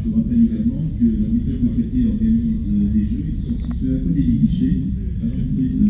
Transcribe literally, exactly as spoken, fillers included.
Je rappelle également que la méthode de côté organise des jeux qui sont situés à côté des guichets, à l'entrée de